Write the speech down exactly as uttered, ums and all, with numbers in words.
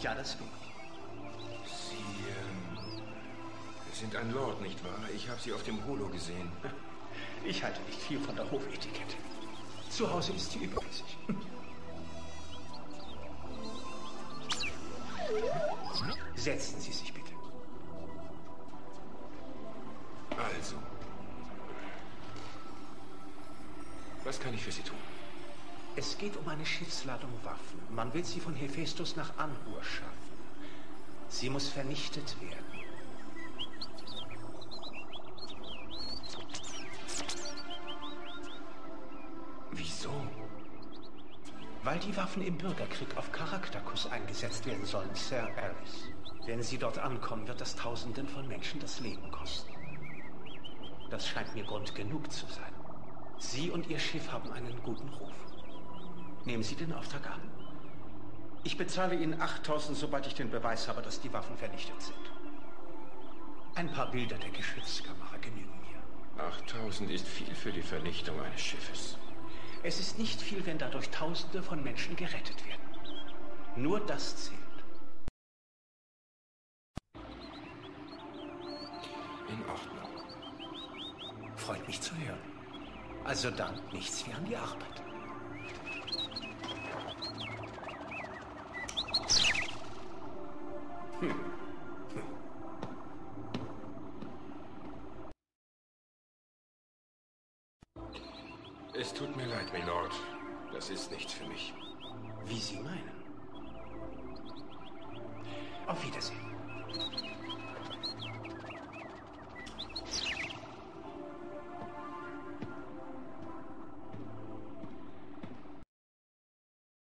Ja, das bin ich. Sie ähm, sind ein Lord, nicht wahr? Ich habe Sie auf dem Holo gesehen. Ich halte nicht viel von der Hofetikette. Zu Hause ist sie übermäßig. Setzen Sie sich bitte. Also. Was kann ich für Sie tun? Es geht um eine Schiffsladung Waffen. Man will sie von Hephaestus nach Anhur schaffen. Sie muss vernichtet werden. Wieso? Weil die Waffen im Bürgerkrieg auf Charakterkus eingesetzt werden sollen, Sir Aris. Wenn sie dort ankommen, wird das Tausenden von Menschen das Leben kosten. Das scheint mir Grund genug zu sein. Sie und Ihr Schiff haben einen guten Ruf. Nehmen Sie den Auftrag an. Ich bezahle Ihnen achttausend, sobald ich den Beweis habe, dass die Waffen vernichtet sind. Ein paar Bilder der Geschützkamera genügen mir. achttausend ist viel für die Vernichtung eines Schiffes. Es ist nicht viel, wenn dadurch Tausende von Menschen gerettet werden. Nur das zählt. In Ordnung. Freut mich zu hören. Also dann nichts wie an die Arbeit. Hm. Hm. Es tut mir leid, Milord. Das ist nichts für mich. Wie Sie meinen. Auf Wiedersehen.